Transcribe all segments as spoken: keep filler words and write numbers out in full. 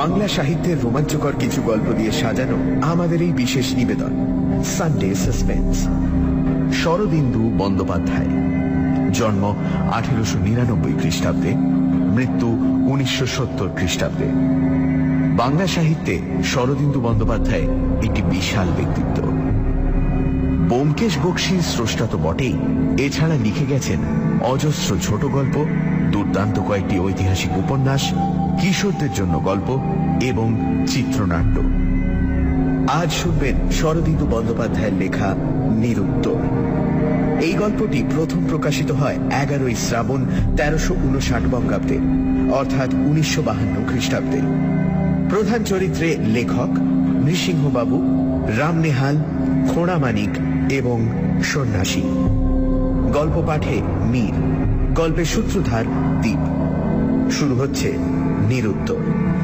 বাংলা সাহিত্যের রোমাঞ্চকর কিছু গল্প দিয়ে সাজানো আমাদের এই বিশেষ নিবেদন সানডে সাসপেন্স। শরদিন্দু বন্দ্যোপাধ্যায়, জন্ম আঠেরোশো নিরানব্বই খ্রিস্টাব্দে, মৃত্যু উনিশশো সত্তর খ্রিস্টাব্দে। বাংলা সাহিত্যে শরদিন্দু বন্দ্যোপাধ্যায় একটি বিশাল ব্যক্তিত্ব। ব্যোমকেশ বক্সীর স্রষ্টা তো বটেই, এছাড়া লিখে গেছেন অজস্র ছোট গল্প, দুর্দান্ত কয়েকটি ঐতিহাসিক উপন্যাস, কিশোরদের জন্য গল্প এবং চিত্রনাট্য। আজ শুনবেন শরদিন্দু বন্দ্যোপাধ্যায়ের লেখা নিরুত্তর। এই গল্পটি প্রথম প্রকাশিত হয় এগারোই শ্রাবণ তেরোশো উনষাট বঙ্গাব্দে, অর্থাৎ উনিশশো বাহান্ন খ্রিস্টাব্দে। প্রধান চরিত্রে লেখক নৃসিংহবাবু, রামনেহাল, খোঁড়ামানিক এবং সন্ন্যাসী। গল্প পাঠে মীর, গল্পের সূত্রধার দ্বীপ। শুরু হচ্ছে নিরুত্তর।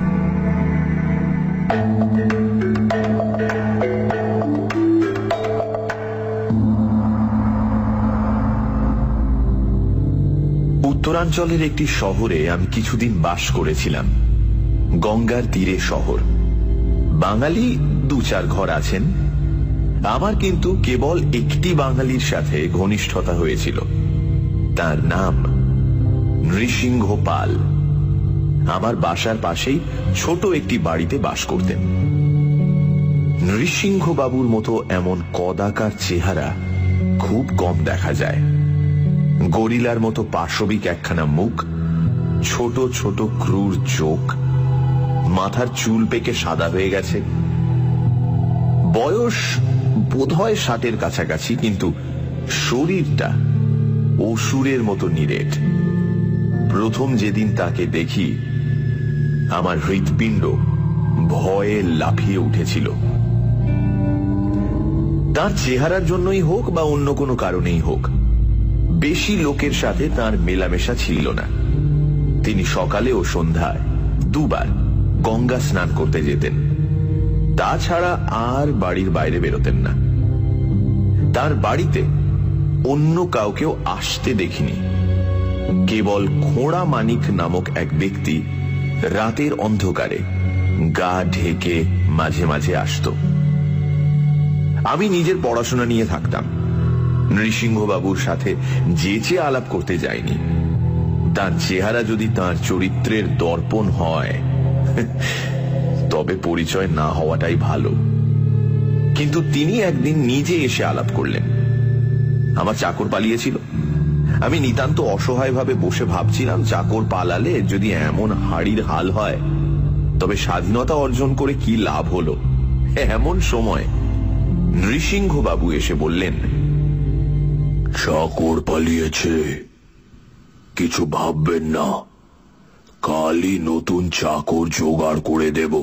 উত্তরাঞ্চলের একটি শহরে আমি কিছুদিন বাস করেছিলাম। গঙ্গার তীরে শহর। বাঙালি দু চার ঘর আছেন। আমার কিন্তু কেবল একটি বাঙালির সাথে ঘনিষ্ঠতা হয়েছিল। তার নাম নৃসিংহ পাল। আমার বাসার পাশেই ছোট একটি বাড়িতে বাস করতেন। নৃসিংহ বাবুর মতো এমন কদাকার চেহারা খুব কম দেখা যায়। গরিলার মতো পাশবিক একখানা মুখ, ছোট ছোট ক্রূর চোখ, মাথার চুল পেকে সাদা হয়ে গেছে। বয়স বোধহয় ষাটের কাছাকাছি, কিন্তু শরীরটা অসুরের মতো নিরেট। প্রথম যেদিন তাকে দেখি আমার হৃৎপিণ্ড ভয়ে লাফিয়ে উঠেছিল। তার চেহারার জন্যই হোক বা অন্য কোনো কারণেই হোক, বেশি লোকের সাথে তার মেলামেশা ছিল না। তিনি সকালে ও সন্ধ্যায় দুবার গঙ্গা স্নান করতে যেতেন। তাছাড়া আর বাড়ির বাইরে বেরোতেন না। তার বাড়িতে অন্য কাউকেও আসতে দেখিনি। কেবল খোঁড়ামানিক নামক এক ব্যক্তি রাতের অন্ধকারে গা ঢেকে মাঝে মাঝে আসত। আমি নিজের পড়াশোনা নিয়ে থাকতাম। নৃসিংহবাবুর সাথে যেচে আলাপ করতে যাইনি। তার চেহারা যদি তার চরিত্রের দর্পণ হয় তবে পরিচয় না হওয়াটাই ভালো। কিন্তু তিনি একদিন নিজে এসে আলাপ করলেন। আমার চাকর পালিয়েছিল। আমি নিতান্ত অসহায়ভাবে বসে ভাবছিলাম, চাকর পালালে যদি এমন হাড়ির হাল হয় তবে স্বাধীনতা অর্জন করে কি লাভ হলো। এমন সময় নৃসিংহবাবু এসে বললেন, চাকর পালিয়েছে, কিছু ভাববেন না, কালই নতুন চাকর জোগাড় করে দেব।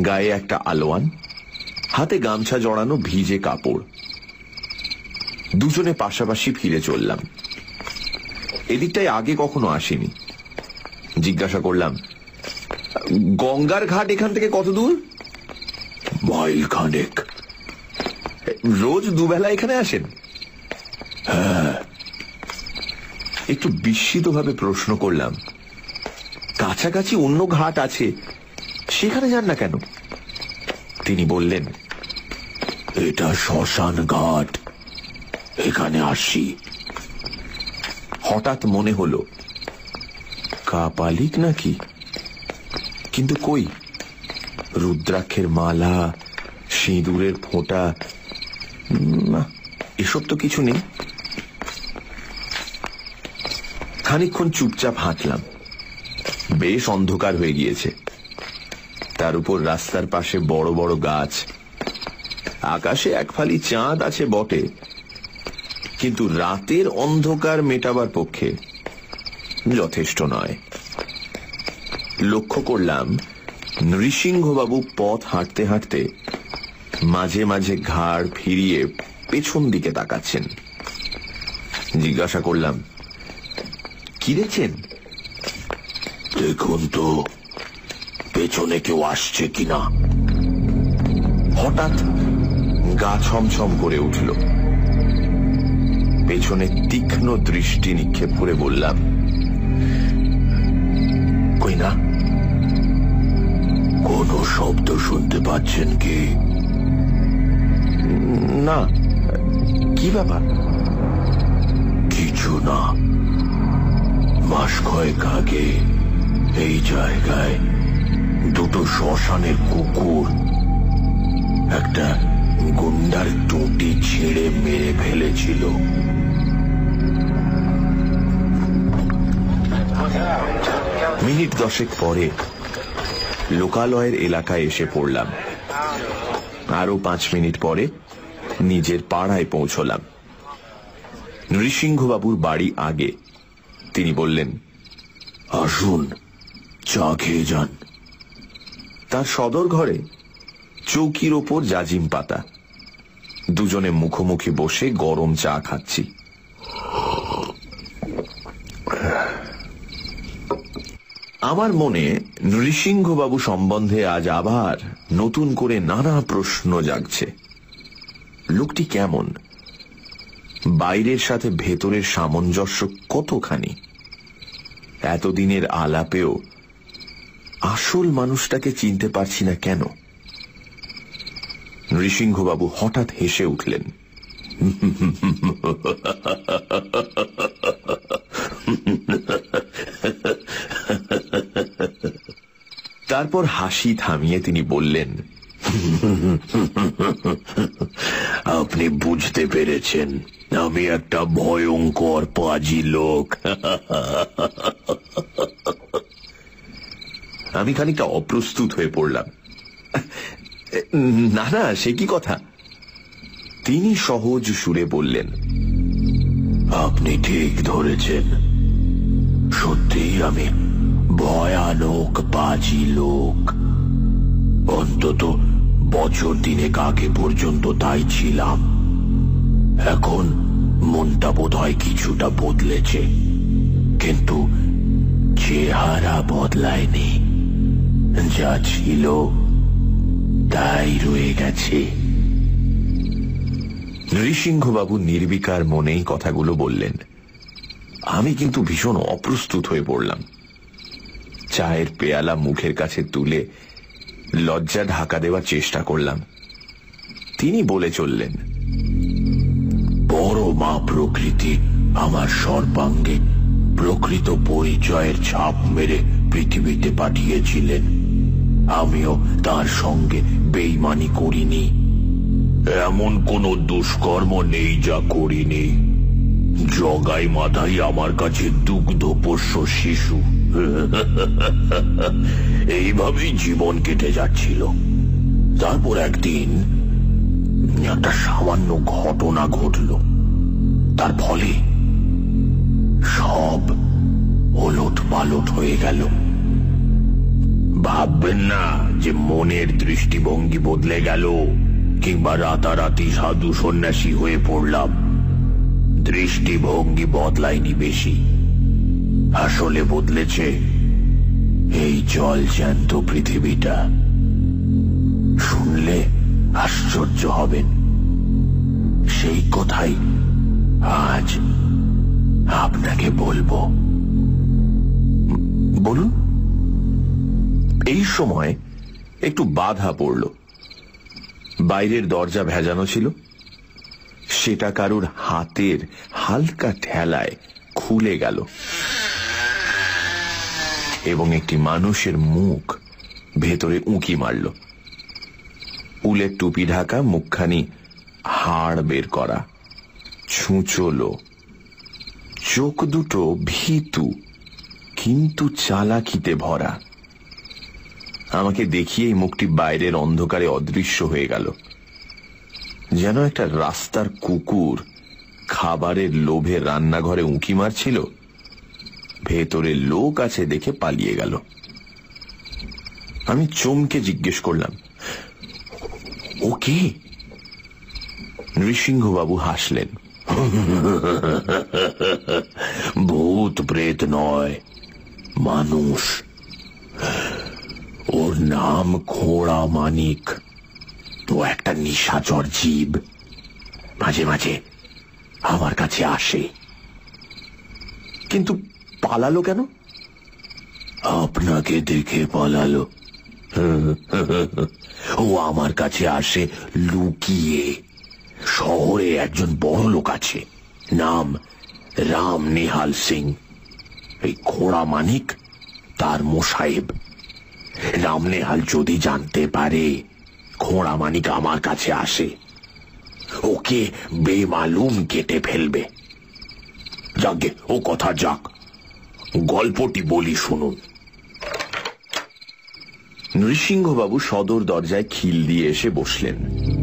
গায়ে একটা আলোয়ান, হাতে গামছা জড়ানো ভিজে কাপড়। দুজনে পাশাপাশি ফিরে চললাম। এদিকটায় আগে কখনো আসিনি। জিজ্ঞাসা করলাম, গঙ্গার ঘাট এখান থেকে কত দূর? মাইল খানেক। রোজ দুবেলা এখানে আসেন? হ্যাঁ। একটু বিস্মিত ভাবে প্রশ্ন করলাম, কাছাকাছি অন্য ঘাট আছে, সেখানে যান না কেন? তিনি বললেন, এটা শ্মশান ঘাট, এখানে আসি। হঠাৎ মনে হলো কাপালিক নাকি, কিন্তু কই, রুদ্রাক্ষের মালা, সিঁদুরের ফোঁটা, না, এসব তো কিছু নেই। খানিকক্ষণ চুপচাপ হাঁটলাম। বেশ অন্ধকার হয়ে গিয়েছে। তার উপর রাস্তার পাশে বড় বড় গাছ। আকাশে এক ফালি চাঁদ আছে বটে, কিন্তু রাতের অন্ধকার মেটাবার পক্ষে যথেষ্ট নয়। লক্ষ্য করলাম নৃসিংহবাবু পথ হাঁটতে হাঁটতে মাঝে মাঝে ঘাড় ফিরিয়ে পেছন দিকে তাকাচ্ছেন। জিজ্ঞাসা করলাম, কি দেখছেন? দেখুন তো পেছনে কেউ আসছে কিনা। হঠাৎ গা ছমছম করে উঠল। পেছনে তীক্ষ্ণ দৃষ্টি নিক্ষেপ করে বললাম, কই না। কোনো শব্দ শুনতে পাচ্ছেন কি? না। কি ব্যাপার? কিছু না। মাস কয়েক আগে এই জায়গায় দুটো শ্মশানের কুকুর একটা গুন্ডার টুটি ছিঁড়ে মেরে ফেলেছিল। মিনিট দশেক পরে লোকালয়ের এলাকায় এসে পড়লাম। আরো পাঁচ মিনিট পরে নিজের পাড়ায় পৌঁছলাম। নৃসিংহবাবুর বাড়ি আগে। তিনি বললেন, আসুন, চা খেয়ে যান। তার সদর ঘরে চৌকির ওপর জাজিম পাতা। দুজনে মুখোমুখি বসে গরম চা খাচ্ছি। আমার মনে নৃসিংহবাবু সম্বন্ধে আজ আবার নতুন করে নানা প্রশ্ন জাগছে। লোকটি কেমন? বাইরের সাথে ভেতরের সামঞ্জস্য কতখানি? এতদিনের আলাপেও আসল মানুষটাকে চিনতে পারছি না কেন? নৃসিংহবাবু হঠাৎ হেসে উঠলেন। তারপর হাসি থামিয়ে তিনি বললেন, আপনি বুঝতে পেরেছেন আমি একটা ভয়ঙ্কর পাজি লোক। আমি খানিকটা অপ্রস্তুত হয়ে পড়লাম। না না, সে কি কথা? তিনি সহজ সুরে বললেন, আপনি ঠিক ধরেছেন, সত্যিই আমি ভয়ানক পাজি লোক। অন্তত বছর দিনেক আগে পর্যন্ত তাই ছিলাম। এখন মনটা বোধহয় কিছুটা বদলেছে, কিন্তু চেহারা বদলায়নি। যা ছিল তাই রয়ে গেছে। নৃসিংহবাবু নির্বিকার মনেই কথাগুলো বললেন। আমি কিন্তু ভীষণ অপ্রস্তুত হয়ে পড়লাম। চায়ের পেয়ালা মুখের কাছে তুলে লজ্জা ঢাকা দেওয়ার চেষ্টা করলাম। তিনি বলে চললেন, বড় মা প্রকৃতি আমার সর্বাঙ্গে প্রকৃত পরিচয়ের ছাপ মেরে পৃথিবীতে পাঠিয়েছিলেন। আমিও তার সঙ্গে বেইমানি করিনি। এমন কোন দুষ্কর্ম নেই যা করিনি। জগাই মাথাই আমার কাছে দুগ্ধপোষ্য শিশু। এইভাবেই জীবন কেটে যাচ্ছিল। তারপর একদিন একটা সামান্য ঘটনা ঘটল। তার ফলে সব ওলট পালট হয়ে গেল। ভাববেন না যে মনের দৃষ্টিভঙ্গি বদলে গেল কিংবা রাতারাতি সাধু সন্ন্যাসী হয়ে পড়লাম। দৃষ্টিভঙ্গি বদলায়নি বেশি, আসলে বদলেছে এই জল জ্যান্ত পৃথিবীটা। শুনলে আশ্চর্য হবেন, সেই কথাই আজ আপনাকে বলবো। বলুন। এই সময় একটু বাধা পড়ল। বাইরের দরজা ভেজানো ছিল, সেটা কারুর হাতের হালকা ঠেলায় খুলে গেল এবং একটি মানুষের মুখ ভেতরে উঁকি মারল। উলের টুপি ঢাকা মুখখানি হাড় বের করা, ছুঁচলো, চোখ দুটো ভীতু কিন্তু চালাকিতে ভরা। আমাকে দেখিয়ে এই মুখটি বাইরের অন্ধকারে অদৃশ্য হয়ে গেল, যেন একটা রাস্তার কুকুর খাবারের লোভে রান্নাঘরে উঁকি মারছিল, ভেতরে লোক আছে দেখে পালিয়ে গেল। আমি চমকে জিজ্ঞেস করলাম, ও কে? নৃসিংহবাবু হাসলেন। ভূত প্রেত নয়, মানুষ। ওর নাম খোড়া মানিক। ও একটা নিশাচর জীব, মাঝে মাঝে আমার কাছে আসে। কিন্তু পালালো কেন? আপনাকে দেখে পালালো। ও আমার কাছে আসে লুকিয়ে। শহরে একজন বড় লোক আছে, নাম রাম নেহাল সিং। এই খোড়া মানিক তার মোসাহেব। রাম নেহাল যদি জানতে পারে খোড়া মানিক আমার কাছে আসে, ওকে বেমালুম কেটে ফেলবে। যাকে ও কথা যাক, গল্পটি বলি শুনুন। নৃসিংহবাবু সদর দরজায় খিল দিয়ে এসে বসলেন।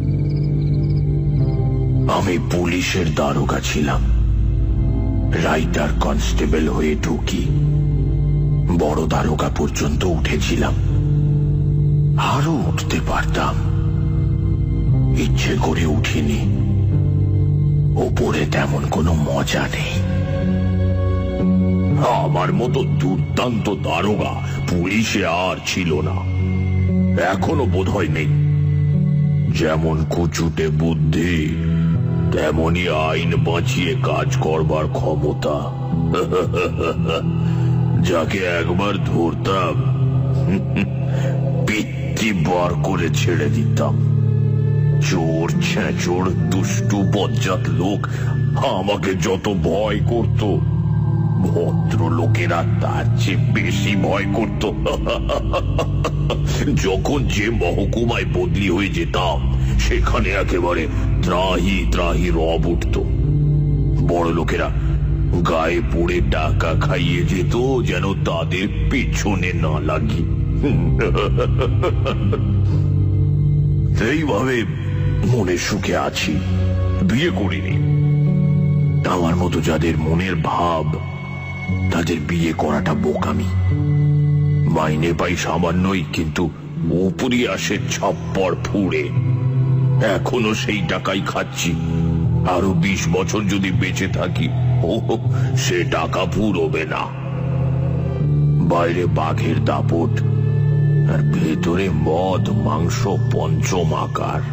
আমি পুলিশের দারোগা ছিলাম, রাইটার কনস্টেবল হয়ে ঢুকি, বড় দারোগা পর্যন্ত উঠেছিলাম। আরো উঠতে পারতাম, ইচ্ছে করে উঠিনি। ওপরে তেমন কোনো মজা নেই। আমার মতো দুর্দান্ত দারোগা পুলিশে আর ছিল না, এখনো বোধহয় নেই। যেমন কুচুটে বুদ্ধি, তেমনি আইন বাঁচিয়ে কাজ করবার ক্ষমতা। যাকে একবার ধরতাম পিত্তি বার করে ছেড়ে দিতাম। চোর ছেঁচোর দুষ্টু বজ্জাত লোক আমাকে যত ভয় করত, ভদ্র লোকেরা তার চেয়ে বেশি ভয় করত। যখন যে মহকুমায় বদলি হয়ে যেতাম, সেখানে একেবারে ত্রাহি ত্রাহি রব উঠত। বড় লোকেরা গায়ে পড়ে টাকা খাইয়ে যেত যেন তাদের পেছনে না লাগি। এইভাবে মনের সুখে আছি, বিয়ে করিনি। আমার মতো যাদের মনের ভাব, তাদের বিয়ে করাটা বোকামি। মাইনে পাই সামান্যই, কিন্তু উপরি আসে ছাপ্পড় ফুড়ে। এখনো সেই টাকাই খাচ্ছি। আরো বিশ বছর যদি বেঁচে থাকি, ও সে টাকা ফুরোবে না। বাইরে বাঘের দাপট, আর ভেতরে মদ মাংস পঞ্চম আকার।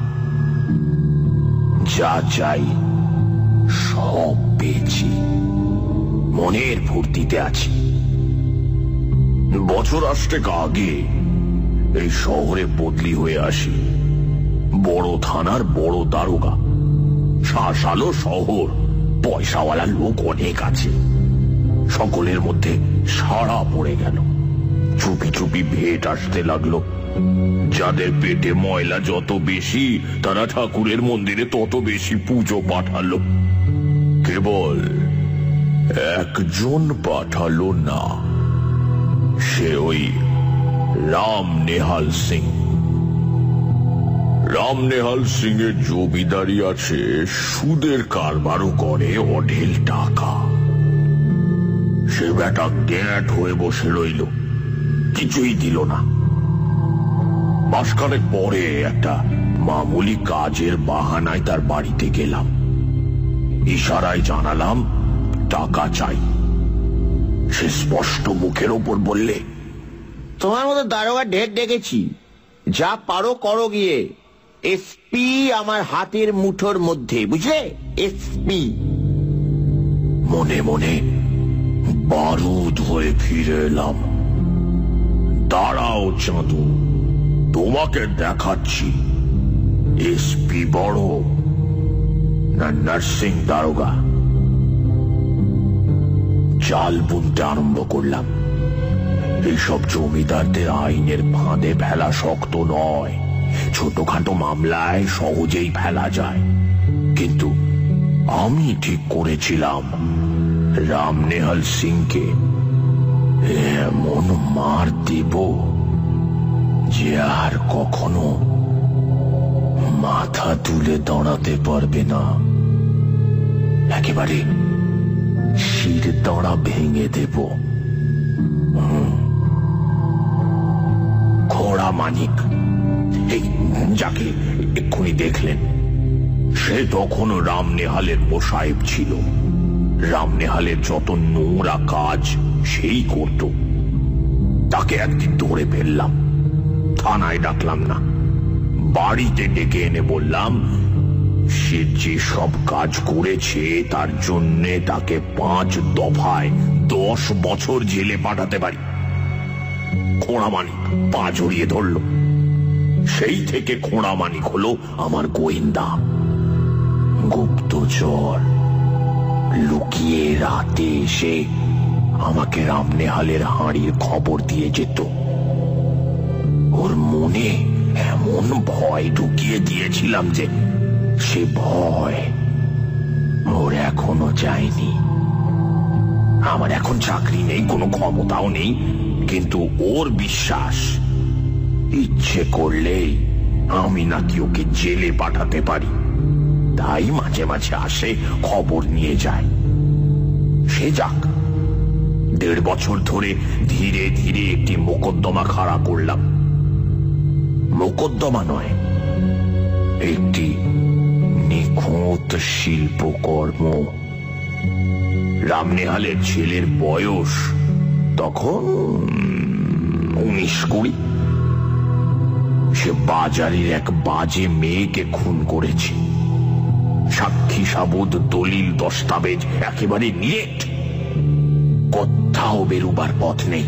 যা চাই সব পেয়েছি, মনের ফুর্তিতে আছি। বছর আষ্টেক আগে এই শহরে বদলি হয়ে আসি, বড় থানার বড় দারোগা। শাসালো শহর, পয়সাওয়ালা লোক অনেক আছে। সকলের মধ্যে সাড়া পড়ে গেল। চুপি চুপি ভেট আসতে লাগলো। যাদের পেটে ময়লা যত বেশি, তারা ঠাকুরের মন্দিরে তত বেশি পুজো পাঠালো। কেবল একজন পাঠালো না, সে ওই রাম নেহাল সিং। রাম নেহাল সিং এর জমিদারি আছে, সুদের কারবারও করে অঢেল টাকা। সে বেটা গ্যাট হয়ে বসে রইল, কিছুই দিল না। মাসখানেক পরে একটা মামুলি কাজের বাহানায় তার বাড়িতে গেলাম। ইশারায় জানালাম টাকা চাই। সে স্পষ্ট মুখের ওপর বললে, তোমার মতো দারোগা ঢের দেখেছি, যা পারো করো গিয়ে। এসপি আমার হাতের মুঠোর মধ্যে, বুঝলে? এসপি। মনে মনে বারুদ হয়ে ফিরে এলাম। দাঁড়াও চাঁদু, তোমাকে দেখাচ্ছি এসপি বড় না নার্সিং দারোগা। চাল বুনতে আরম্ভ করলাম। এইসব জমিদারদের আইনের ফাঁদে ফেলা শক্ত নয়, ছোটখাটো মামলায় সহজেই ফেলা যায়। কিন্তু আমি ঠিক করেছিলাম রামনেহাল সিংকে এমন মার দেব যে আর কখনো মাথা তুলে দাঁড়াতে পারবে না। একেবারে শির দাঁড়া ভেঙে দেব। খোড়া মানিক, এই যাকে এক্ষুনি দেখলেন, সে তখন রামনেহালের মোসাহেব ছিল। রামনেহালের যত নোংরা কাজ সেই করত। তাকে একদিন ধরে ফেললাম। থানায় ডাকলাম না, বাড়িতে ডেকে এনে বললাম সে যে সব কাজ করেছে তার জন্যে তাকে পাঁচ দফায় দশ বছর জেলে পাঠাতে পারি। খোঁড়া মানিক পা জড়িয়ে ধরল। সেই থেকে খোঁড়া মানিক হলো আমার গোয়েন্দা, গুপ্তচর। লুকিয়ে রাতে এসে আমাকে রামনেহালের হাঁড়ির খবর দিয়ে যেত। ওর মনে এমন ভয় ঢুকিয়ে দিয়েছিলাম যে সে ভয় ওর এখনো যায়নি। আমার এখন চাকরি নেই, কোনো ক্ষমতাও নেই, কিন্তু ওর বিশ্বাস ইচ্ছে করলেই আমি নাকি ওকে জেলে পাঠাতে পারি। তাই মাঝে মাঝে আসে, খবর নিয়ে যায়। সে যাক, দেড় বছর ধরে ধীরে ধীরে একটি মোকদ্দমা খাড়া করলাম। মোকদ্দমা নয়, একটি নিখুঁত শিল্পকর্ম। রামনেহালের ছেলের বয়স তখন উনিশ কুড়ি। সে বাজারের এক বাজে মেয়েকে খুন করেছে। সাক্ষী সাবুত, দলিল দস্তাবেজ একেবারে নিরেট, কোথাও বেরুবার পথ নেই।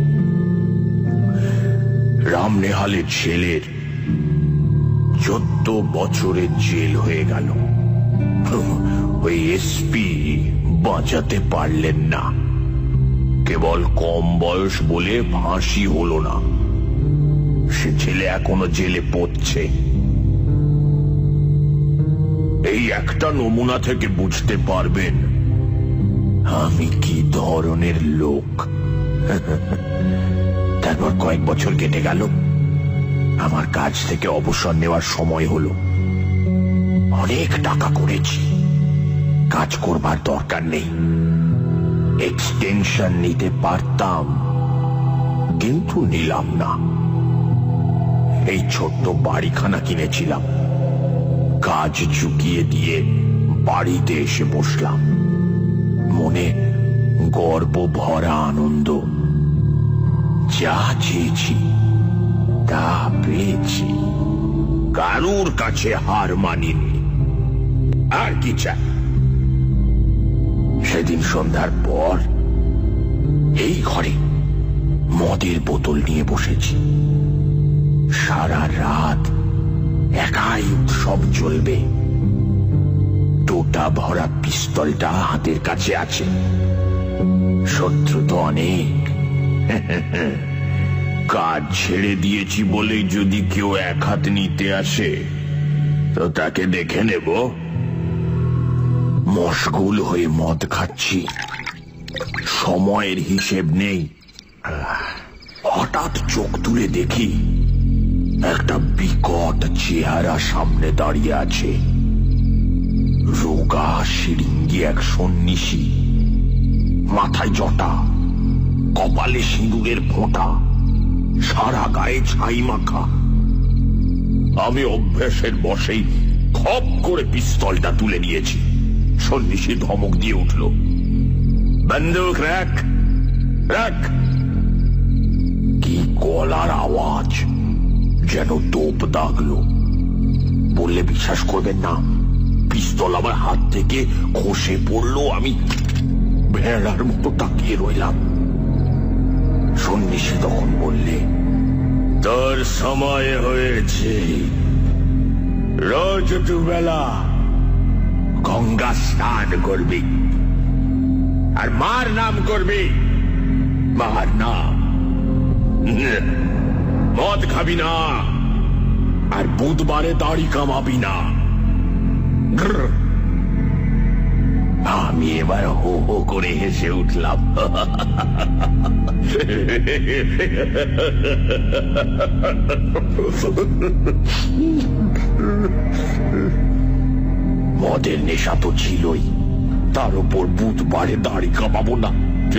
রামনেহালের ছেলের চোদ্দ বছরের জেল হয়ে গেল। ওই এসপি বাঁচাতে পারলেন না। কেবল কম বয়স বলে ফাঁসি হলো না। সে ছেলে এখনো জেলে পড়ছে। এই একটা নমুনা থেকে বুঝতে পারবেন আমি কি ধরনের লোক। তারপর কয়েক বছর কেটে গেল। আমার কাজ থেকে অবসর নেওয়ার সময় হলো। অনেক টাকা করেছি, কাজ করবার দরকার নেই। এক্সটেনশন নিতে পারতাম, কিন্তু নিলাম না। এই ছোট্ট বাড়িখানা কিনেছিলাম। কাজ চুকিয়ে দিয়ে বাড়িতে এসে বসলাম। মনে গর্ব ভরা আনন্দ। যা চেয়েছি তা পেয়েছি, কারুর কাছে হার মানিনি। আর কি চাই? সেদিন সন্ধ্যার পর এই ঘরে মদের বোতল নিয়ে বসেছি। সারা রাত একাই উৎসব চলবে। টোটা ভরা পিস্তলটা হাতের কাছে আছে। শত্রু তো অনেক। কাজ ছেড়ে দিয়েছি বলে যদি কেউ এক হাত নিতে আসে তো তাকে দেখে নেব। মশগুল হয়ে মদ খাচ্ছি, সময়ের হিসেব নেই। হঠাৎ চোখ তুলে দেখি একটা বিকট চেহারা সামনে দাঁড়িয়ে আছে। রোগা শিরিঙ্গি এক সন্ন্যাসী, মাথায় জটা, কপালে সিঁদুরের ফোঁটা, সারা গায়ে ছাই মাখা। আমি অভ্যাসের বশেই খপ করে পিস্তলটা তুলে নিয়েছি। সন্ন্যাসী ধমক দিয়ে উঠল, বন্দুক রাখ, রাখ। কি গলার আওয়াজ, যেন তোপ দাগলো। বললে বিশ্বাস করবেন না, পিস্তল আমার হাত থেকে খসে পড়লো। আমি ভেড়ার মতো তাকিয়ে রইলাম। সন্ন্যাসী তখন বললে, তোর সময় হয়েছে। রোজ দুবেলা গঙ্গা স্নান করবি আর মার নাম করবি। মার নাম, মদ খাবি না, আর বুধবারে দাড়ি কামাবি না। আমি এবার হো হো করে হেসে উঠলাম। মদের নেশা তো ছিলই, তার উপর বুধবারে দাড়ি কামাবো না।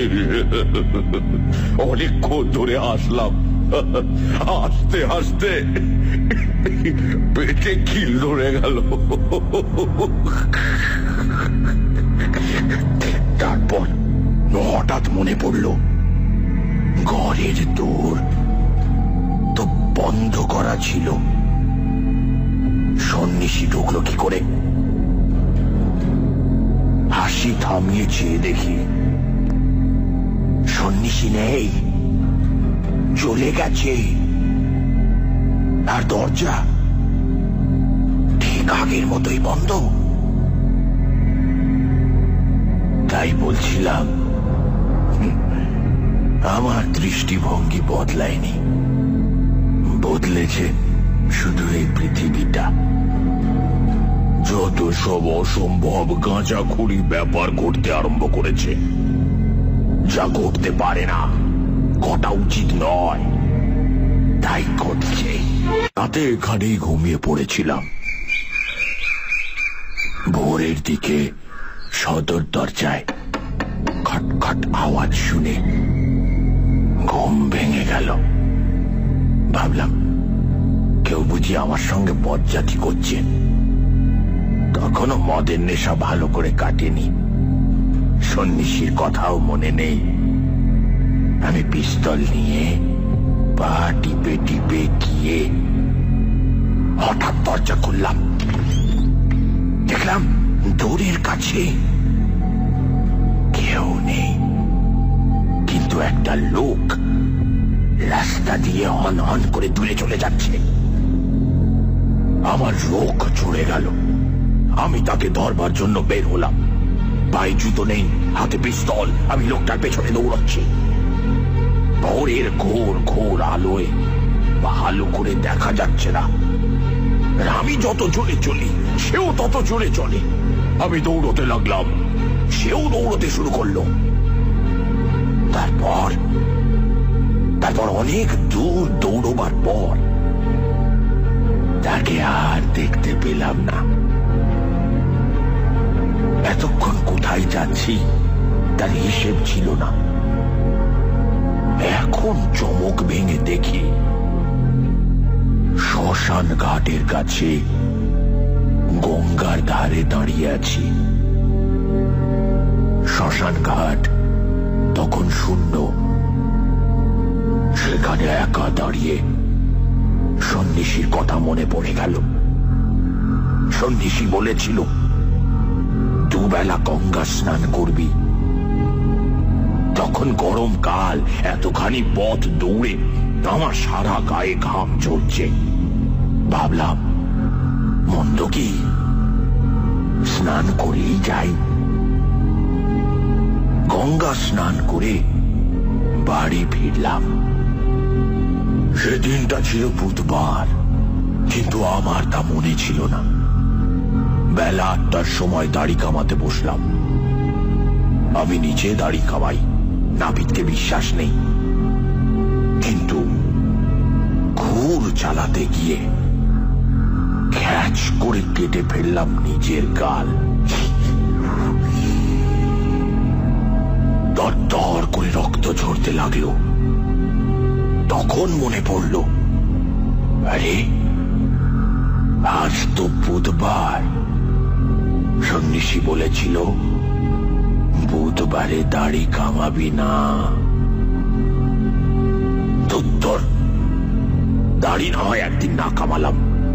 অনেকক্ষণ ধরে হাসলাম। হাসতে হাসতে পেটে খিল ধরে গেল। তারপর হঠাৎ মনে পড়ল, ঘরের দোর তো বন্ধ করা ছিল। সন্ন্যাসী ঢুকলো কি করে? হাসি থামিয়ে চেয়ে দেখি সন্ন্যাসী নেই, চলে গেছে। আর দরজা ঠিক আগের মতোই বন্ধ। তাই বলছিলাম, আমার দৃষ্টিভঙ্গি বদলায়নি, বদলেছে শুধু এই পৃথিবীটা। যত সব অসম্ভব গাঁজাখুরি ব্যাপার ঘটতে আরম্ভ করেছে, যা ঘটতে পারে না, ঘটা উচিত নয়, তাই ঘটছে। তাতে এখানেই ঘুমিয়ে পড়েছিলাম। ভোরের দিকে সদর দরজায় খটখট আওয়াজ শুনে ঘুম ভেঙে গেল। ভাবলাম কেউ বুঝি আমার সঙ্গে বজ্জাতি করছে। তখনও মদের নেশা ভালো করে কাটেনি, সন্ন্যাসীর কথাও মনে নেই। আমি পিস্তল নিয়ে পা টিপে টিপে গিয়ে হঠাৎ দরজা খুললাম। দেখলাম দৌড়ের কাছে কেউ নেই, কিন্তু একটা লোক রাস্তা দিয়ে হন হন করে দূরে চলে যাচ্ছে। আমার রোখ চড়ে গেল। আমি তাকে ধরবার জন্য বের হলাম। পায়ে জুতো নেই, হাতে পিস্তল। আমি লোকটার পেছনে দৌড়াচ্ছি। ভোরের ঘোর ঘোর আলোয় ভালো করে দেখা যাচ্ছে না। আমি যত জোরে চলি, সেও তত জোরে চলে। আমি দৌড়তে লাগলাম, সেও দৌড়তে শুরু করলো। তারপর তারপর অনেক দূর দৌড়বার পর তাকে আর দেখতে পেলাম না। এতক্ষণ কোথায় যাচ্ছি তার হিসেব ছিল না। এখন চমক ভেঙে দেখি শ্মশান ঘাটের কাছে গঙ্গার ধারে দাঁড়িয়ে আছি। শ্মশান ঘাট তখন শূন্য। সেখানে একা দাঁড়িয়ে সন্ন্যাসীর কথা মনে পড়ে গেল। সন্ন্যাসী বলেছিল, দুবেলা গঙ্গা স্নান করবি। তখন গরমকাল, এতখানি পথ দৌড়ে আমার সারা গায়ে ঘাম ঝরছে। ভাবলাম, মন্দ কি, স্নান করেই যাই। গঙ্গা স্নান করে বাড়ি ফিরলাম। সেদিনটা ছিল বুধবার, কিন্তু আমার তা মনে ছিল না। বেলা আটটার সময় দাড়ি কামাতে বসলাম। আমি নিচে দাড়ি কামাই, নাপিতকে বিশ্বাস নেই। কিন্তু ঘুর চালাতে গিয়ে খ্যাচ করে কেটে ফেললাম নিজের গাল। দর দর করে রক্ত ঝরতে লাগলো। তখন মনে পড়ল, আরে আজ তো বুধবার। সন্ন্যাসী বলেছিল বুধবারে দাড়ি কামাবি না। তোর দাড়ি না হয় একদিন না কামালাম,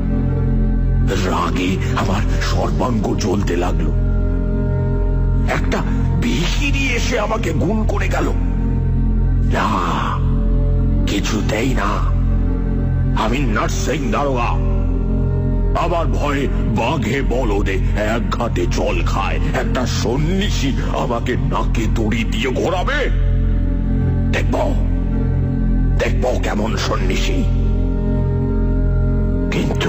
রাগে আমার সর্বাঙ্গ জ্বলতে লাগলো। একটা ভিখিরি এসে আমাকে গুণ করে গেল। না, কিছুতেই না, আমি নার্সিং দারোগা। আমার ভয়ে বাঘে বলদে এক ঘাটে জল খায় একটা সন্ন্যাসী আমাকে নাকে দড়ি দিয়ে ঘোরাবে। দেখব দেখব কেমন সন্ন্যাসী। কিন্তু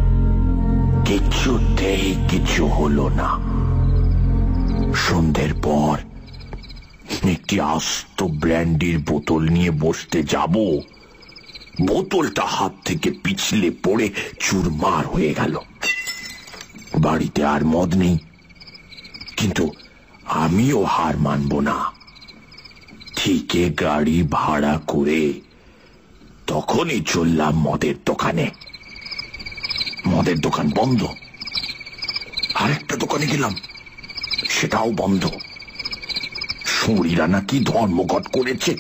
কিছুতেই কিছু হলো না। সন্ধ্যের পর একটি আস্ত ব্র্যান্ডির বোতল নিয়ে বসতে যাব, বোতলটা হাত থেকে পিছলে পড়ে চুরমার হয়ে গেল। বাড়িতে আর মদ নেই, কিন্তু আমিও হার মানব না। ঠিকে গাড়ি ভাড়া করে তখনই চললাম মদের দোকানে। মদের দোকান বন্ধ। আরেকটা দোকানে গেলাম, সেটাও বন্ধ। শুঁড়িরা নাকি ধর্মঘট করেছে।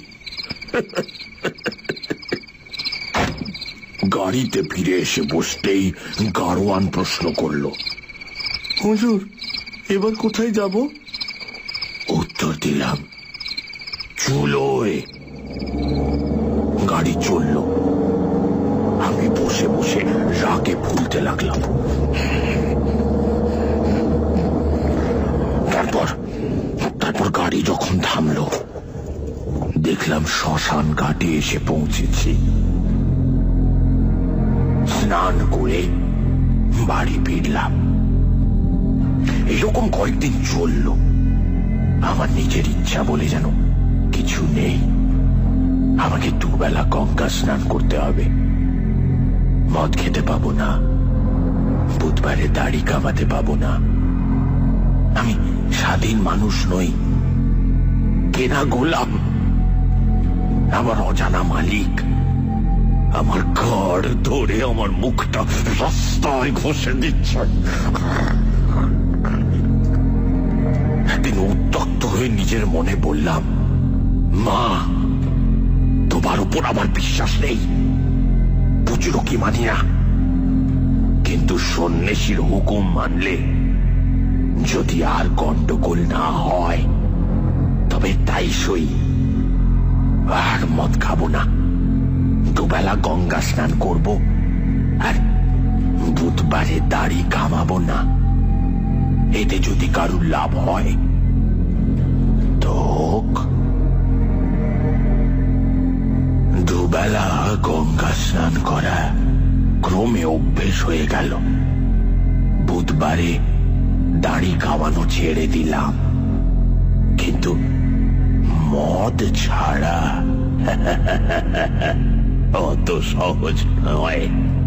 গাড়িতে ফিরে এসে বসতেই গাড়োয়ান প্রশ্ন করল, হুজুর এবার কোথায় যাব? উত্তর দিলাম, চুলোয়। গাড়ি চলল। আমি বসে বসে রাগে ফুলতে লাগলাম। তারপর তারপর গাড়ি যখন থামলো, দেখলাম শ্মশান ঘাটে এসে পৌঁছেছি। স্নান করে বাড়ি ফিরলাম। এরকম কয়েকদিন চলল। আমার নিজের ইচ্ছা বলে যেন কিছু নেই। আমাকে দুবেলা গঙ্গা স্নান করতে হবে, মদ খেতে পাবো না, বুধবারে দাড়ি কামাতে পাবো না। আমি স্বাধীন মানুষ নই, কেনা গোলাম। আমার অজানা মালিক আমার ঘর ধরে আমার মুখটা রাস্তায় ঘষে দিচ্ছে। একদিন উত্তক্ত হয়ে নিজের মনে বললাম, মা, তোমার উপর আমার বিশ্বাস নেই, বুঝলো কি মানি না, কিন্তু সন্ন্যাসীর হুকুম মানলে যদি আর গন্ডগোল না হয় তবে তাই সই। আর মদ খাবো না, দুবেলা গঙ্গা স্নান করব, আর বুধবারে দাড়ি কামাবো না। এতে যদি কারুর লাভ হয় তো দুবেলা গঙ্গা স্নান করা ক্রমে অভ্যেস হয়ে গেল। বুধবারে দাড়ি কামানো ছেড়ে দিলাম, কিন্তু মদ ছাড়া অত সহজ নয়।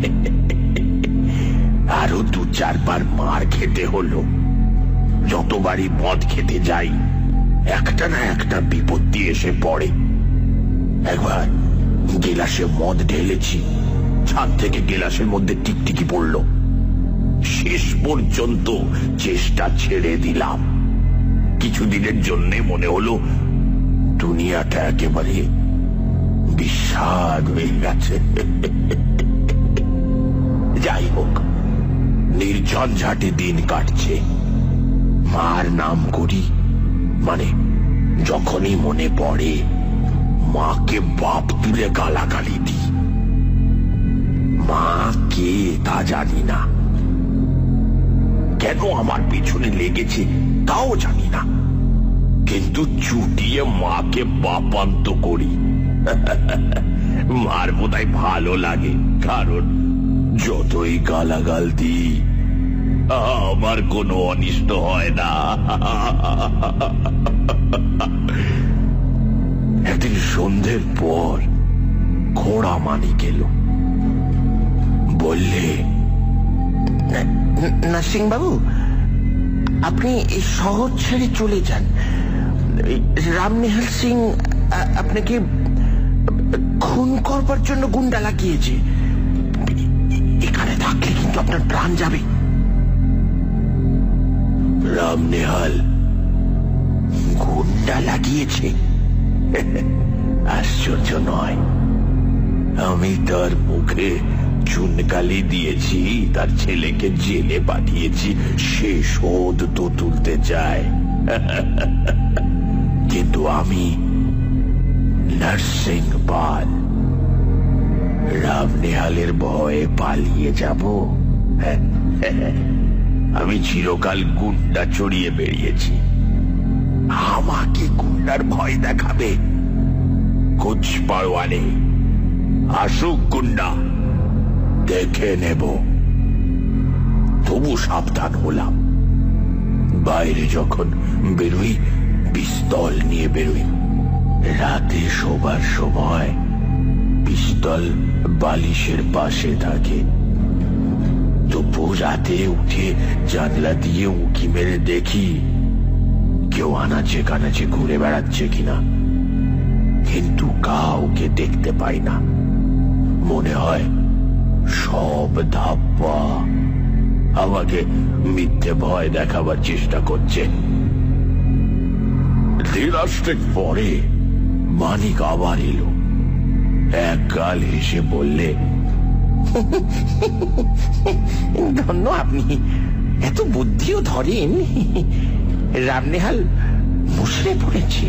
আরো দু চারবার মার খেতে হলো। যতবারই মদ খেতে যাই একটা না একটা বিপত্তি এসে পড়ে। একবার গেলাসে মদ ঢেলেছি, ছাদ থেকে গেলাসের মধ্যে টিকটিকি পড়ল। শেষ পর্যন্ত চেষ্টা ছেড়ে দিলাম। কিছুদিনের জন্য মনে হলো দুনিয়াটা একেবারে বিস্বাদ হয়ে গেছে। যাই হোক, নির্ঝঞ্ঝাটে দিন কাটছে। মার নাম করি, মানে যখনই মনে পড়ে মাকে বাপ তুলে গালাগালি দিই। মা কে তা জানি না, কেন আমার পিছনে লেগেছে তাও জানি না, কিন্তু চুটিয়ে মাকে বাপান্ত করি। মার বোধহয় ভালো লাগে, কারণ যতই গালাগাল দিই আমার কোনো অনিষ্ট হয় না। একদিন সন্ধ্যের পর ঘোড়া মানিক এলো। বললে, নার্সিং বাবু, আপনি এই শহর ছেড়ে চলে যান। রামনিহাল সিং আপনাকে খুন করবার জন্য গুন্ডা লাগিয়েছে। এখানে থাকলে কিন্তু আপনার প্রাণ যাবে। রাম নেহাল গুন্ডা লাগিয়েছে? আশ্চর্য নয়, আমি তার মুখে চুনকালি দিয়েছি, তার ছেলেকে জেলে পাঠিয়েছি, সে শোধ তো তুলতে চায়। কিন্তু আমি নরসিং পাল, রাম নেহালের ভয়ে পালিয়ে যাব? আমি চিরকাল গুন্ডা চড়িয়ে বেরিয়েছি, আমাকে গুন্ডার ভয় দেখাবে? কুছ পারোয়া নেই, আসুক গুন্ডা, দেখে নেব। তবু সাবধান হলাম। বাইরে যখন বেরোই পিস্তল নিয়ে বেরোই। রাতে শোবার সময় পিস্তল বালিশের পাশে থাকে। তবু রাতে উঠে জানলা দিয়ে উঁকি মেরে দেখি কেউ আনাচে কানাচে ঘুরে বেড়াচ্ছে কিনা, কিন্তু কাউকে দেখতে পাই না। মনে হয় সব ধাপ্পা আমাকে মিথ্যে ভয় দেখাবার চেষ্টা করছে। দিনাষ্টেক পরে মানিক আবার এলো। এক গাল হেসে বললে, ধন্য আপনি, এত বুদ্ধিও ধরেন। রামনেহাল মুশড়ে পড়েছে।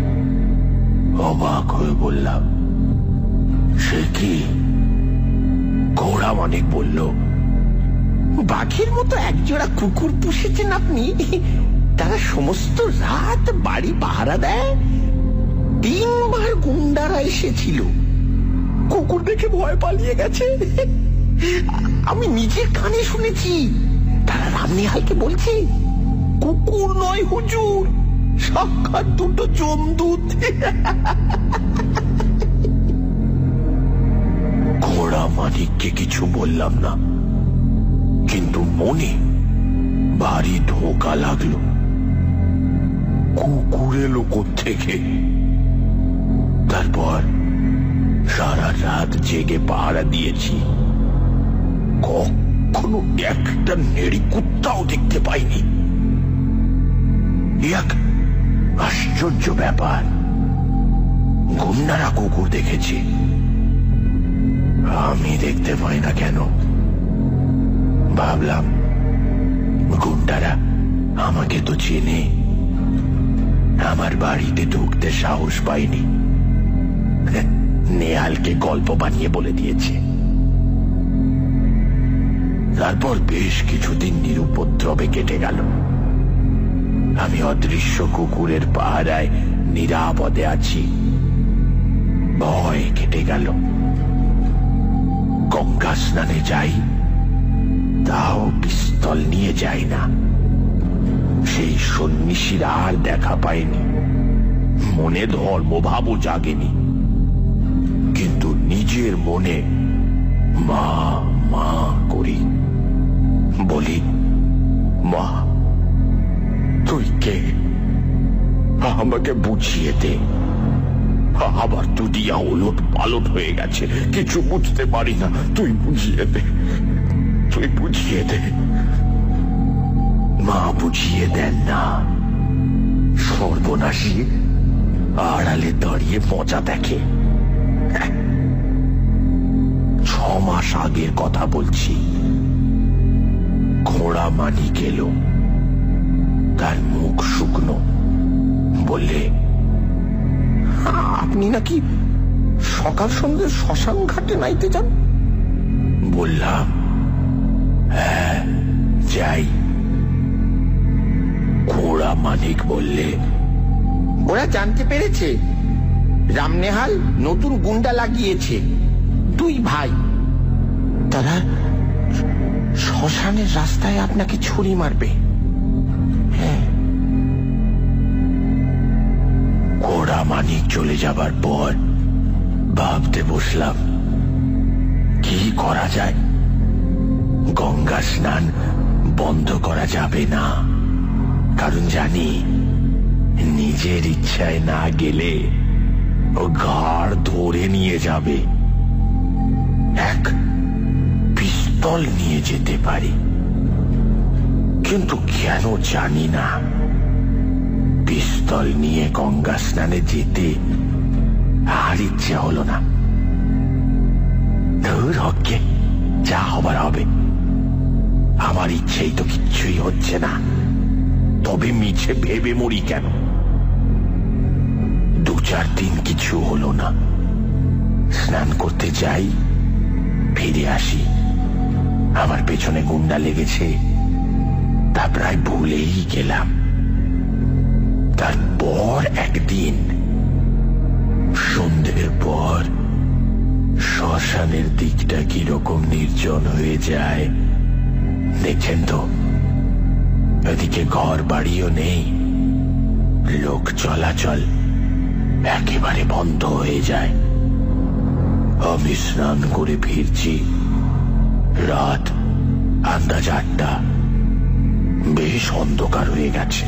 অবাক হয়ে বললাম, সে কি? ঘোড়া মানিক বলল, বাঘের মতো একজোড়া কুকুর পুষেছেন আপনি। তারা সমস্ত রাত বাড়ি পাহারা দেয়। তিনবার গুন্ডারা এসেছিল, কুকুর দেখে ভয় পালিয়ে গেছে। আমি নিজের কানে শুনেছি। তারা রামনেহালকে বলছে, কুকুর নয় হুজুর, সাক্ষাৎ দুটো যমদূত। ঘোড়া মানিককে কিছু বললাম না, কিন্তু মনে ভারী ধোঁকা লাগলো। কুকুর এলো কোত্থেকে? তারপর সারা রাত জেগে পাহারা দিয়েছি, কখনো একটা নেড়ি কুত্তাও দেখতে পাইনি। এক আশ্চর্য ব্যাপার, গুন্ডারা কুকুর দেখেছে, আমি দেখতে পাই না কেন? ভাবলাম গুন্ডারা আমাকে তো চেনে, আমার বাড়িতে ঢুকতে সাহস পাইনি, নেহালকে গল্প বানিয়ে বলে দিয়েছে। তারপর বেশ কিছুদিন নিরুপদ্রবে কেটে গেল। আমি অদৃশ্য কুকুরের পাহারায় নিরাপদে আছি। ভয় কেটে গেল। গঙ্গা স্নানে যাই, তাও পিস্তল নিয়ে যাই না। সেই সন্ন্যাসীর আর দেখা পাইনি। মনে ধর্মভাবও জাগেনি, কিন্তু নিজের মনে মা মা করি। বলি, মা তুই কে? আমাকে বুঝিয়ে দে। আবার দুনিয়া ওলট পালট হয়ে গেছে, কিছু বুঝতে পারি না, তুই বুঝিয়ে দে, তুই বুঝিয়ে দে। মা বুঝিয়ে দেন না। সর্বনাশী আড়ালে দাঁড়িয়ে মজা দেখে। ছ মাস আগের কথা বলছি। ঘোড়া মানিক এলো, তার মুখ শুকনো। বললে, আপনি নাকি সকাল সন্ধ্যে শ্মশান ঘাটে নাইতে যান? বললাম, হ্যাঁ যাই। ঘোড়া মানিক বললে, ওরা জানতে পেরেছে রামনেহাল নতুন গুন্ডা লাগিয়েছে, দুই ভাই। তারা শ্মশানের রাস্তায় আপনাকে ছুরি মারবে। হ্যাঁ। ঘোড়া মানিক চলে যাবার পর ভাবতে বসলাম, কি করা যায়। গঙ্গা স্নান বন্ধ করা যাবে না, কারণ জানি নিজের ইচ্ছায় না গেলে ও ঘাড় ধরে নিয়ে যাবে। এক পিস্তল পিস্তল নিয়ে যেতে পারি, কিন্তু কেন জানি না পিস্তল নিয়ে গঙ্গা স্নানে যেতে আর ইচ্ছে হলো না। ধুর হকে, যা হবার হবে। আমার ইচ্ছেই তো কিচ্ছুই হচ্ছে না, তবে মিছে ভেবে মরি কেন? দু চার দিন কিছু হলো না, স্নান করতে যাই, ফিরে আসি, আমার পেছনে গুন্ডা লেগেছে, তা প্রায় ভুলেই গেলাম। তারপর একদিন সন্ধ্যের পর শ্মশানের দিকটা কিরকম নির্জন হয়ে যায় দেখছেন তো। ওদিকে ঘর বাড়িও নেই, লোক চলাচল একেবারে বন্ধ হয়ে যায়। আমি স্নান করে ফিরছি, রাত আন্দাজ আটটা, বেশ অন্ধকার হয়ে গেছে।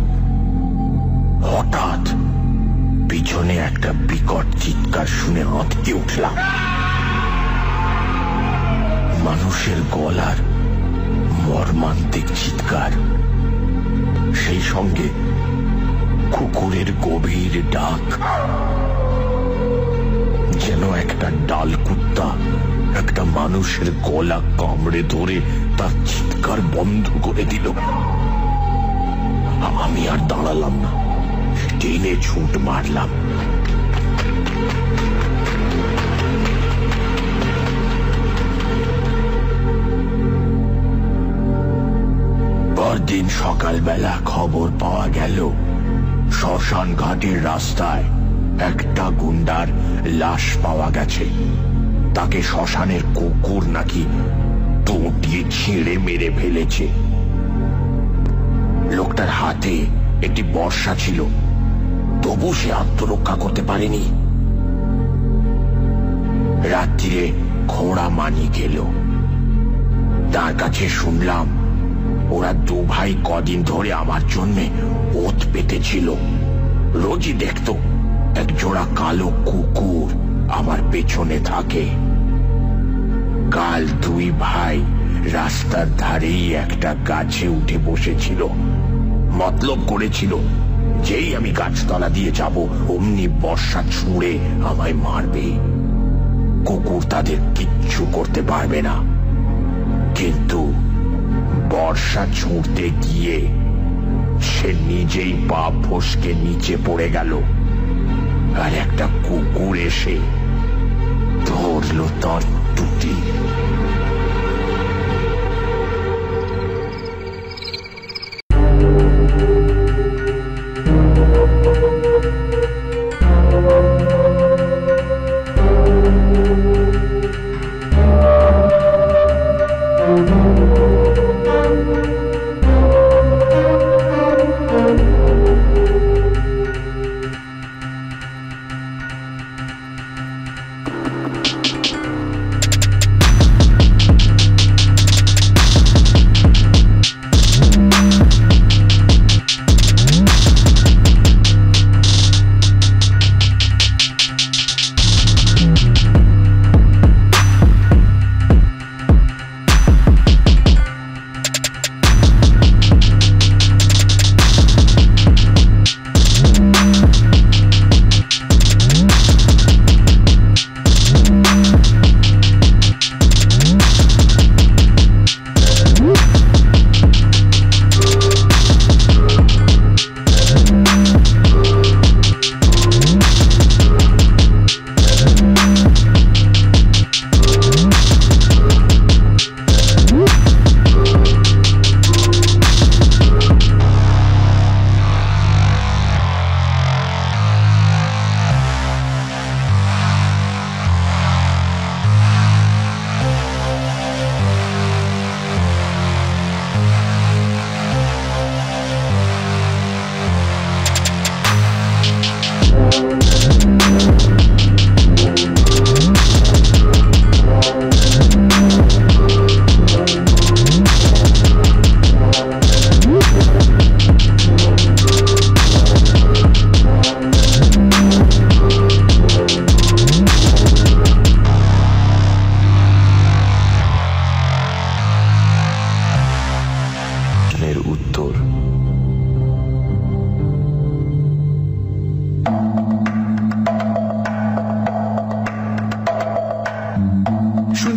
হঠাৎ পিছনে একটা বিকট চিৎকার শুনে আঁতকে উঠলাম। মানুষের গলার মর্মান্তিক চিৎকার, সেই সঙ্গে কুকুরের গভীর ডাক, যেন একটা ডাল কুত্তা একটা মানুষের গলা কামড়ে ধরে তার চিৎকার বন্ধ করে দিল। আমি আর দাঁড়ালাম না, টেনে ছুট মারলাম। পরদিন সকালবেলা খবর পাওয়া গেল শ্মশান ঘাটের রাস্তায় একটা গুন্ডার লাশ পাওয়া গেছে। তাকে শ্মশানের কুকুর নাকি টোটিয়ে ছিঁড়ে মেরে ফেলেছে। লোকটার হাতে একটি বর্শা ছিল, তবু সে আত্মরক্ষা করতে পারেনি। রাত্রিরে ঘোড়া মানিক এলো, তার কাছে শুনলাম ওরা দু ভাই কদিন ধরে আমার জন্য ওত পেতেছিল। রোজই দেখতো এক জোড়া কালো কুকুর আমার পেছনে থাকে। কাল দুই ভাই রাস্তার ধারেই একটা গাছে উঠে বসেছিল, মতলব করেছিল যেই আমি গাছতলা দিয়ে যাব অমনি বর্ষা ছুঁড়ে আমায় মারবে। কুকুর তাদের কিচ্ছু করতে পারবে না, কিন্তু বর্ষা ছুঁড়তে গিয়ে সে নিজেই পা ফসকে নিচে পড়ে গেল, আর একটা কুকুর এসে ধরল তার টুটি।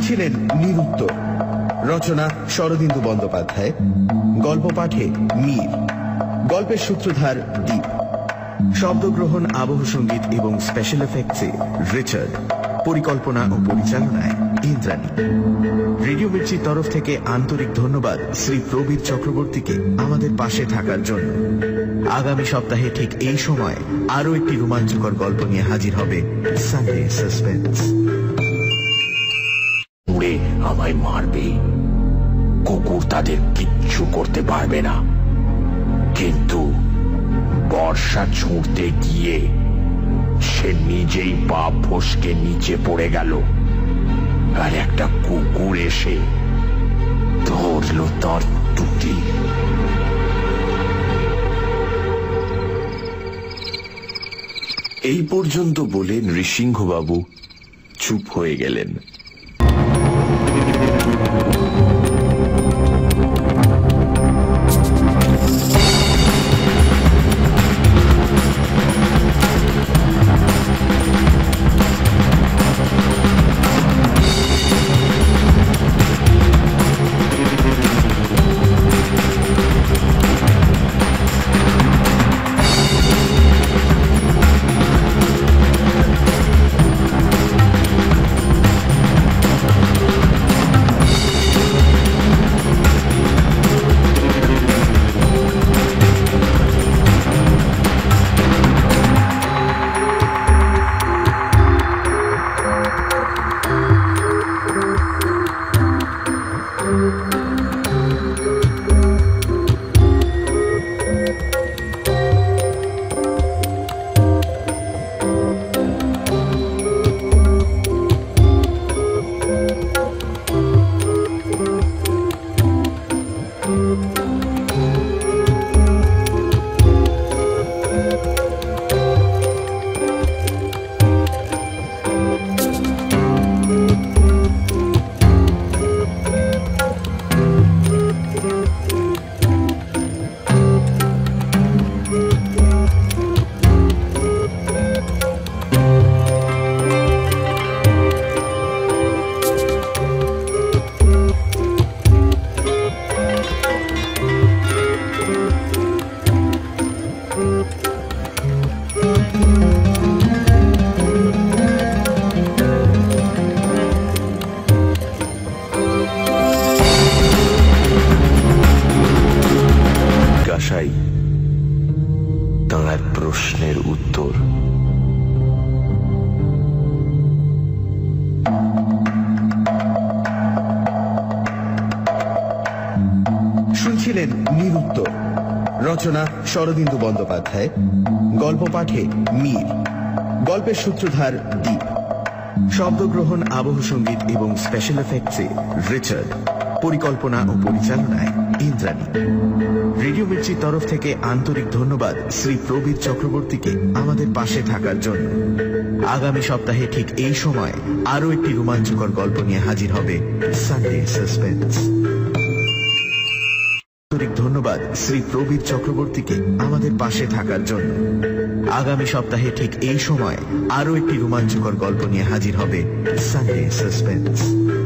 শুনছিলেন নিরুত্তর, রচনা শরদিন্দু বন্দ্যোপাধ্যায়, গল্প পাঠে মীর, গল্পের সূত্রধার দীপ, শব্দগ্রহণ, আবহ সঙ্গীত এবং স্পেশাল এফেক্টসে রিচার্ড, পরিকল্পনা ও পরিচালনায় ইন্দ্রাণী। রেডিও মির্চির তরফ থেকে আন্তরিক ধন্যবাদ শ্রী প্রবীর চক্রবর্তীকে আমাদের পাশে থাকার জন্য। আগামী সপ্তাহে ঠিক এই সময় আরো একটি রোমাঞ্চকর গল্প নিয়ে হাজির হবে সানডে সাসপেন্স। উড়ে আমায় মারবে, কুকুর তাদের কিচ্ছু করতে পারবে না, কিন্তু বর্ষা ছুঁড়তে গিয়ে সে নিজেই পা ফসকে নিচে পড়ে গেল, আর একটা কুকুর এসে ধরল তার টুটি। এই পর্যন্ত বলে নৃসিংহবাবু চুপ হয়ে গেলেন। তাঁর প্রশ্নের উত্তর। শুনছিলেন নিরুত্তর, রচনা শরদিন্দু বন্দ্যোপাধ্যায়, গল্প পাঠে মীর, গল্পের সূত্রধার দীপ, শব্দগ্রহণ, আবহ সঙ্গীত এবং স্পেশাল এফেক্টসে রিচার্ড, পরিকল্পনা ও পরিচালনায় ইন্দ্রাণী। রেডিও মির্চির তরফ থেকে আন্তরিক ধন্যবাদ শ্রী প্রবীর চক্রবর্তীকে আমাদের পাশে থাকার জন্য। আগামী সপ্তাহে ঠিক এই সময় আরো একটি রোমাঞ্চকর গল্প নিয়ে হাজির হবে সানডে সাসপেন্স। আন্তরিক ধন্যবাদ শ্রী প্রবীর চক্রবর্তীকে আমাদের পাশে থাকার জন্য। আগামী সপ্তাহে ঠিক এই সময় আরো একটি রোমাঞ্চকর গল্প নিয়ে হাজির হবে সানডে সাসপেন্স।